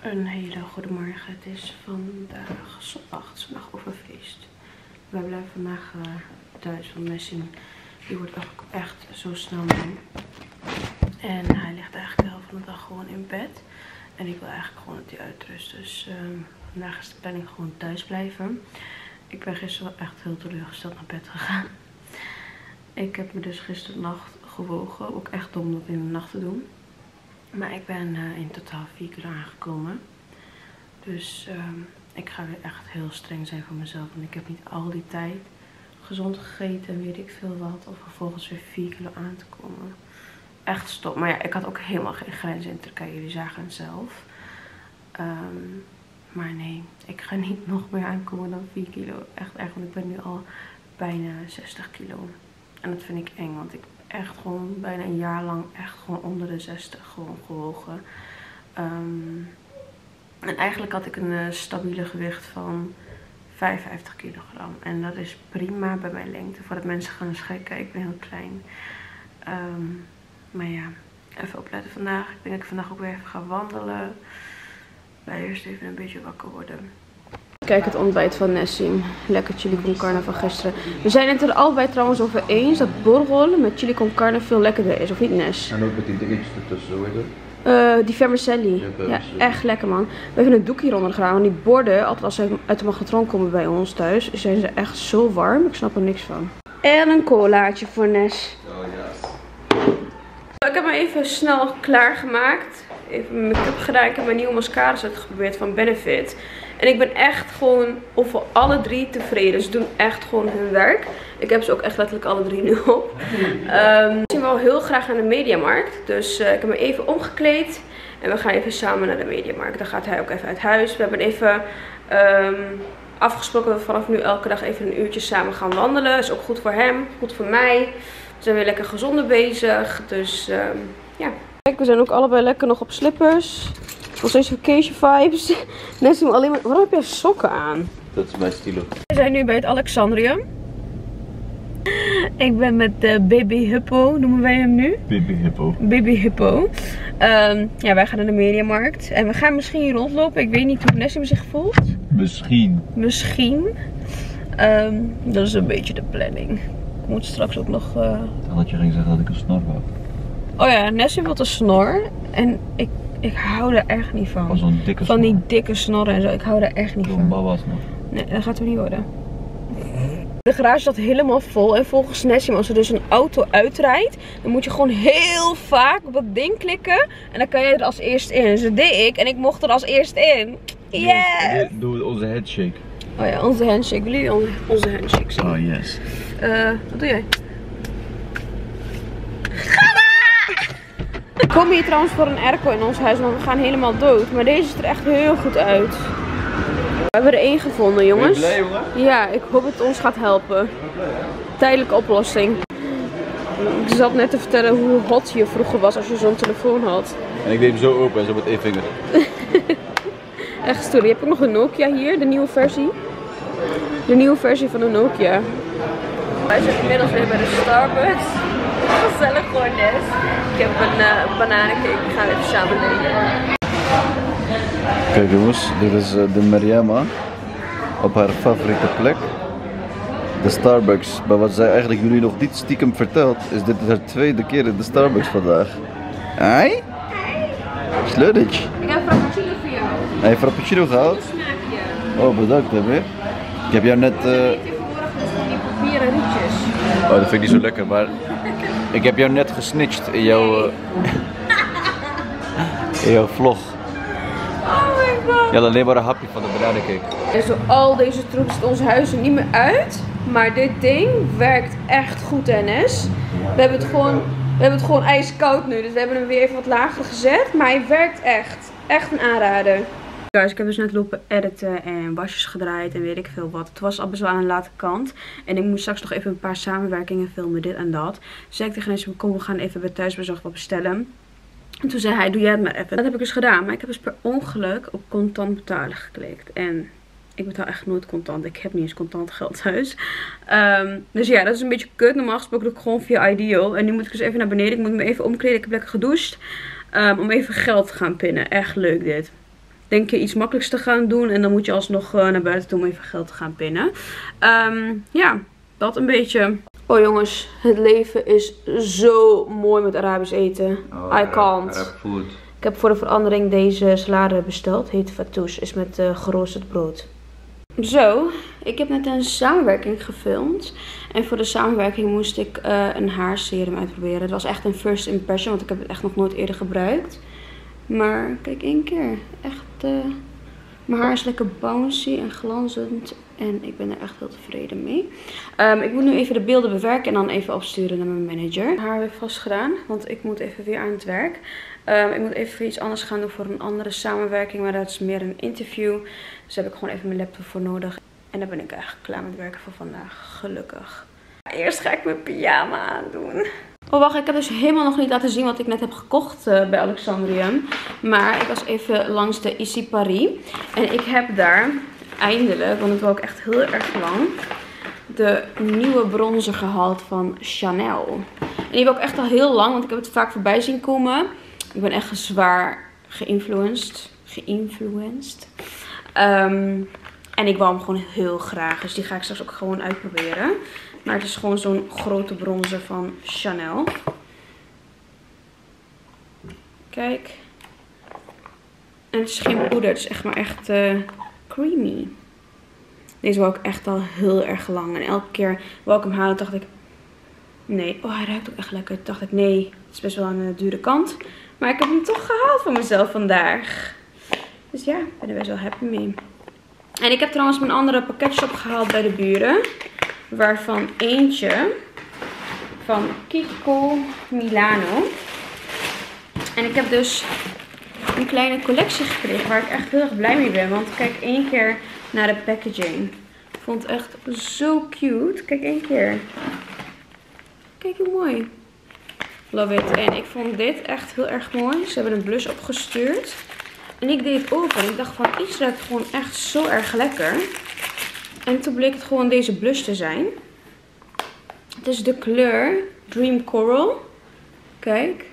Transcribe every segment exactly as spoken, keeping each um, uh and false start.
Een hele goede morgen. Het is vandaag zondag. Het is vandaag overfeest. Wij blijven vandaag uh, thuis. Want Nessim, die wordt ook echt zo snel moe. En hij ligt eigenlijk de helft van de dag gewoon in bed. En ik wil eigenlijk gewoon dat hij uitrust. Dus uh, vandaag is de planning gewoon thuis blijven. Ik ben gisteren wel echt heel teleurgesteld naar bed gegaan. Ik heb me dus gisternacht gewogen. Ook echt dom dat in de nacht te doen. Maar ik ben uh, in totaal vier kilo aangekomen. Dus uh, ik ga weer echt heel streng zijn voor mezelf. Want ik heb niet al die tijd gezond gegeten en weet ik veel wat. Om vervolgens weer vier kilo aan te komen. Echt stop. Maar ja, ik had ook helemaal geen grenzen in Turkije. Jullie zagen het zelf. Um, maar nee, ik ga niet nog meer aankomen dan vier kilo. Echt erg, want ik ben nu al bijna zestig kilo. En dat vind ik eng, want ik echt gewoon bijna een jaar lang echt gewoon onder de zestig gewoon gewogen. Um, en eigenlijk had ik een uh, stabiele gewicht van vijfenvijftig kilogram. En dat is prima bij mijn lengte. Voordat mensen gaan schrikken, ik ben heel klein. Um, maar ja, even opletten vandaag. Ik denk dat ik vandaag ook weer even ga wandelen. Maar eerst even een beetje wakker worden. Kijk, het ontbijt van Nessim. Lekker chili con carne van gisteren. We zijn het er allebei trouwens over eens dat borrel met chili con carne veel lekkerder is, of niet, Nes? En ook met die dingetjes ertussen, hoe heet dat? Uh, die vermicelli. Ja, vermicelli. Ja, echt lekker, man. We hebben een doekje hieronder gedaan. Want die borden, altijd als ze uit de magnetron komen bij ons thuis, zijn ze echt zo warm. Ik snap er niks van. En een colaatje voor Nes. Oh ja. Ik heb me even snel klaargemaakt. Even mijn make-up gedaan. Ik heb mijn nieuwe mascara's uitgeprobeerd van Benefit. En ik ben echt gewoon over alle drie tevreden. Ze doen echt gewoon hun werk. Ik heb ze ook echt letterlijk alle drie nu op. Um, ik zie wel heel graag naar de Mediamarkt. Dus uh, ik heb me even omgekleed. En we gaan even samen naar de Mediamarkt. Dan gaat hij ook even uit huis. We hebben even um, afgesproken dat we vanaf nu elke dag even een uurtje samen gaan wandelen. Is ook goed voor hem, goed voor mij. We zijn weer lekker gezonder bezig. Dus um, ja. Kijk, we zijn ook allebei lekker nog op slippers. Nog steeds vacation vibes. Nessim alleen maar... Waarom heb je sokken aan? Dat is mijn stilo. We zijn nu bij het Alexandrium. Ik ben met uh, Baby Hippo, noemen wij hem nu. Baby Hippo. Baby Hippo. Um, ja, wij gaan naar de Mediamarkt. En we gaan misschien hier rondlopen. Ik weet niet hoe Nessim zich voelt. Misschien. Misschien. Um, dat is een beetje de planning. Ik moet straks ook nog... Uh... Dan had je ging zeggen dat ik een snor wou. Oh ja, Nessim wil een snor. En ik... Ik hou er echt niet van. Van zo'n dikke Van die dikke snorren en zo. Ik hou er echt niet van. Zo'n baba snor. Nee, dat gaat er niet worden. De garage staat helemaal vol. En volgens Nessim, als er dus een auto uitrijdt, dan moet je gewoon heel vaak op dat ding klikken. En dan kan je er als eerst in. Dus dat deed ik. En ik mocht er als eerst in. Yes! Yes. Doen we onze handshake. Oh ja, onze handshake. Willen jullie onze handshake zien? Oh yes. Uh, wat doe jij? We komen hier trouwens voor een airco in ons huis, want we gaan helemaal dood. Maar deze ziet er echt heel goed uit. We hebben er één gevonden, jongens. Ben je blij, jongen? Ja, ik hoop dat het ons gaat helpen. Tijdelijke oplossing. Ik zat net te vertellen hoe hot je vroeger was als je zo'n telefoon had. En ik deed hem zo open en zo met één vinger. Echt stoer. Je hebt ook nog een Nokia hier, de nieuwe versie. De nieuwe versie van de Nokia. Wij zijn inmiddels weer bij de Starbucks. Gezellig gewoon, Nes. Ik heb een uh, bananencake, die gaan we even samen nemen. Kijk jongens, dit is uh, de Mariama op haar favoriete plek. De Starbucks. Maar wat zij eigenlijk jullie nog niet stiekem vertelt, is dit haar tweede keer in de Starbucks vandaag. Hoi? Sludge. Ik heb een frappuccino voor jou. Heb je een frappuccino gehaald? Smaakje. Oh, bedankt hè. Ik heb jou net... Uh... Ik heb vanmorgen dus van die papieren rietjes. Oh, dat vind ik niet zo lekker, maar... Ik heb jou net gesnitcht in jouw... Uh... in jouw vlog. Oh my god. Je had alleen maar een hapje van de bananencake. En zo al deze troep ziet ons huis er niet meer uit. Maar dit ding werkt echt goed, Nes. We hebben het gewoon, we hebben het gewoon ijskoud nu. Dus we hebben hem weer even wat lager gezet. Maar hij werkt echt. Echt een aanrader. Guys, ik heb dus net lopen editen en wasjes gedraaid en weet ik veel wat. Het was al best wel aan een late kant. En ik moest straks nog even een paar samenwerkingen filmen, dit en dat. Dus zei ik tegen Nessim, kom, we gaan even bij thuisbezorgd wat bestellen. En toen zei hij, doe jij het maar even. Dat heb ik dus gedaan. Maar ik heb dus per ongeluk op contant betalen geklikt. En ik betaal echt nooit contant. Ik heb niet eens contant geld thuis. Um, dus ja, dat is een beetje kut. Normaal gesproken doe ik gewoon via Ideal. En nu moet ik dus even naar beneden. Ik moet me even omkleden. Ik heb lekker gedoucht. Um, om even geld te gaan pinnen. Echt leuk dit. denk je iets makkelijks te gaan doen. En dan moet je alsnog uh, naar buiten toe om even geld te gaan pinnen. Um, ja, dat een beetje. Oh jongens, het leven is zo mooi met Arabisch eten. Oh, I can't. Arab food. Ik heb voor de verandering deze salade besteld. Heet fattoush. Is met uh, geroosterd brood. Zo, ik heb net een samenwerking gefilmd. En voor de samenwerking moest ik uh, een haarserum uitproberen. Het was echt een first impression, want ik heb het echt nog nooit eerder gebruikt. Maar kijk één keer. Echt, uh, mijn haar is lekker bouncy en glanzend. En ik ben er echt heel tevreden mee. Um, ik moet nu even de beelden bewerken en dan even opsturen naar mijn manager. Haar weer vast gedaan, want ik moet even weer aan het werk. Um, ik moet even iets anders gaan doen voor een andere samenwerking, maar dat is meer een interview. Dus daar heb ik gewoon even mijn laptop voor nodig. En dan ben ik eigenlijk klaar met werken voor vandaag, gelukkig. Eerst ga ik mijn pyjama aandoen. Oh wacht, ik heb dus helemaal nog niet laten zien wat ik net heb gekocht uh, bij Alexandrium. Maar ik was even langs de Issy Paris. En ik heb daar eindelijk, want het was ook echt heel erg lang, de nieuwe bronzer gehaald van Chanel. En die heb ik ook echt al heel lang, want ik heb het vaak voorbij zien komen. Ik ben echt zwaar geïnfluenced. Geïnfluenced. Um, en ik wou hem gewoon heel graag. Dus die ga ik straks ook gewoon uitproberen. Maar het is gewoon zo'n grote bronzer van Chanel. Kijk. En het is geen poeder. Het is echt maar echt uh, creamy. Deze wou ik echt al heel erg lang. En elke keer wou ik hem halen, dacht ik... Nee, oh hij ruikt ook echt lekker. Toen dacht ik, nee, het is best wel aan de dure kant. Maar ik heb hem toch gehaald voor mezelf vandaag. Dus ja, ik ben er best wel happy mee. En ik heb trouwens mijn andere pakketjes opgehaald bij de buren. Waarvan eentje van Kiko Milano. En ik heb dus een kleine collectie gekregen waar ik echt heel erg blij mee ben. Want kijk één keer naar de packaging. Ik vond het echt zo cute. Kijk één keer. Kijk hoe mooi. Love it. En ik vond dit echt heel erg mooi. Ze hebben een blush opgestuurd. En ik deed het open. En ik dacht van, iets ruikt gewoon echt zo erg lekker. En toen bleek het gewoon deze blush te zijn. Het is de kleur Dream Coral. Kijk.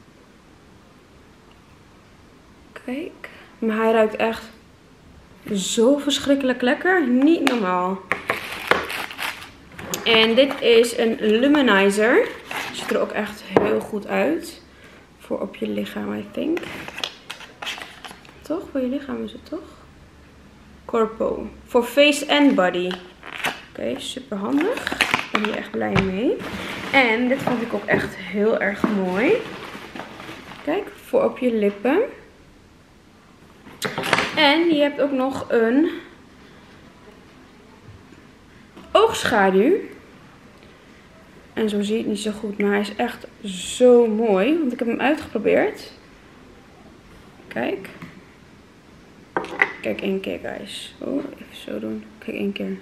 Kijk. Maar hij ruikt echt zo verschrikkelijk lekker. Niet normaal. En dit is een luminizer. Ziet er ook echt heel goed uit. Voor op je lichaam, I think. Toch? Voor je lichaam is het toch? Corpo. Voor face and body. Oké, okay, super handig. Ik ben hier echt blij mee. En dit vond ik ook echt heel erg mooi. Kijk, voor op je lippen. En je hebt ook nog een oogschaduw. En zo zie je het niet zo goed, maar hij is echt zo mooi. Want ik heb hem uitgeprobeerd. Kijk. Kijk één keer, guys. Oh, even zo doen. Kijk één keer.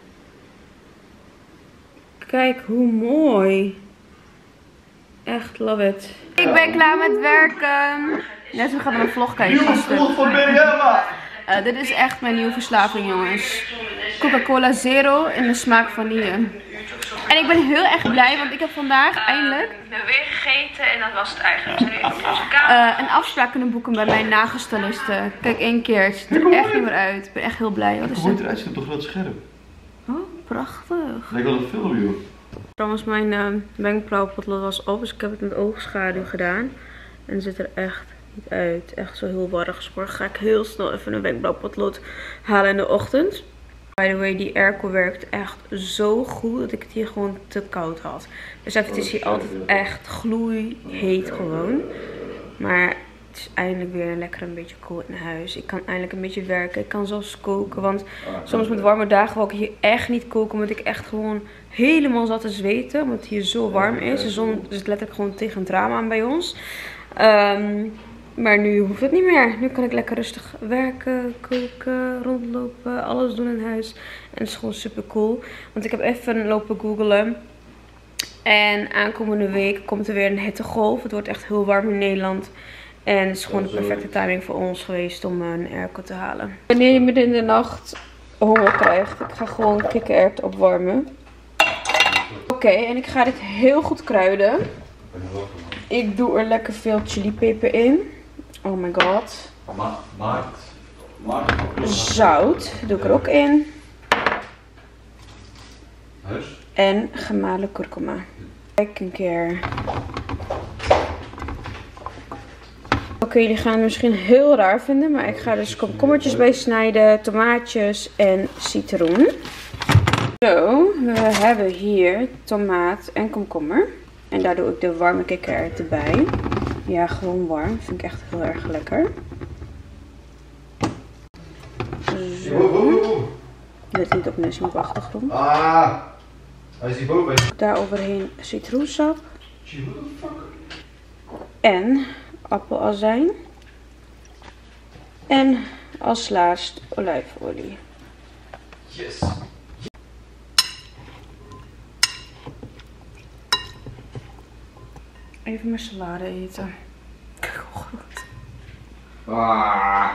Kijk hoe mooi. Echt love it. Ik ben klaar met werken. Net, we gaan naar een vlog kijken. Uh, dit is echt mijn nieuwe verslaving, jongens. Coca-Cola Zero in de smaak vanille. En ik ben heel erg blij, want ik heb vandaag eindelijk... Ik ben weer gegeten en dat was het eigenlijk. We zijn nu op onze kamer. Uh, een afspraak kunnen boeken bij mijn nagelstyliste. Kijk één keer, het ziet er echt niet meer uit. Ik ben echt heel blij. Wat is hoe het eruit ziet op een groot scherm. Oh, prachtig. Lijkt wel een film, joh. Trouwens, mijn uh, wenkbrauwpotlood was op, dus ik heb het met oogschaduw gedaan. En het ziet er echt niet uit. Echt zo heel warrig gespoord. Ga ik heel snel even een wenkbrauwpotlood halen in de ochtend. By the way, die airco werkt echt zo goed dat ik het hier gewoon te koud had. Dus het is hier altijd echt gloeiheet gewoon. Maar het is eindelijk weer lekker een beetje koel in huis. Ik kan eindelijk een beetje werken. Ik kan zelfs koken. Want soms met warme dagen wil ik hier echt niet koken. Omdat ik echt gewoon helemaal zat te zweten. Omdat het hier zo warm is. De zon zit letterlijk gewoon tegen het raam aan bij ons. Um, Maar nu hoeft het niet meer. Nu kan ik lekker rustig werken, koken, rondlopen, alles doen in huis. En het is gewoon super cool. Want ik heb even lopen googlen. En aankomende week komt er weer een hittegolf. Het wordt echt heel warm in Nederland. En het is gewoon de perfecte timing voor ons geweest om een airco te halen. Wanneer je midden in de nacht honger krijgt, ik ga gewoon kikkererwten opwarmen. Oké, okay, en ik ga dit heel goed kruiden. Ik doe er lekker veel chilipeper in. Oh my god. Ma maakt Zout doe ik er ook in. Huis? En gemalen kurkuma. Kijk een keer. Oké, okay, jullie gaan het misschien heel raar vinden, maar ik ga dus komkommertjes bij snijden, tomaatjes en citroen. Zo, we hebben hier tomaat en komkommer. En daar doe ik de warme kikkererwten bij. Ja, gewoon warm. Vind ik echt heel erg lekker. Zo. Let niet op Nessie op de achtergrond. Ah, hij is hier boven. Daar overheen citroensap. En appelazijn. En als laatst olijfolie. Yes. Even mijn salade eten. Kijk hoe goed. Ah.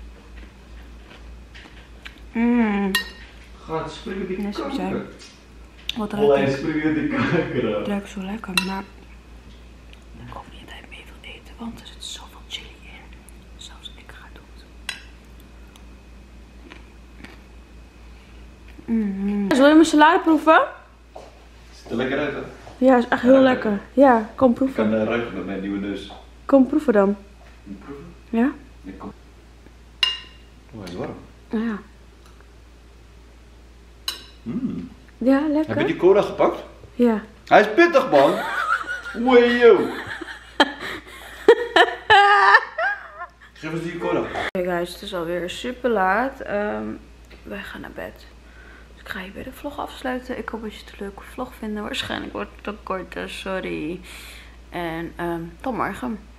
Mmm. Gaat springen die Net zoals kanker. Wat Alleen ruikt springen die kanker. het? ruikt zo lekker, maar ik hoop niet dat hij mee wil eten, want er zit zoveel chili in. Zelfs ik ga doen. Mm. Wil je mijn salade proeven? Ziet er lekker uit, hè? Ja, is echt heel Ja, lekker. Ja, kom Ik proeven. kan uh, ruiken met mijn nieuwe neus. Kom proeven dan. Moet ik proeven? Ja? Nee, kom. Oh, hij is warm. Ja. Mm. Ja, Heb je lekker. die cola gepakt? Ja. Hij is pittig, man. Wajo. Geef eens die cola. Oké guys, het is alweer super laat. Um, wij gaan naar bed. Dus ik ga hier weer de vlog afsluiten. Ik hoop dat je het een leuke vlog vindt. Waarschijnlijk wordt het een korte, sorry. En um, tot morgen.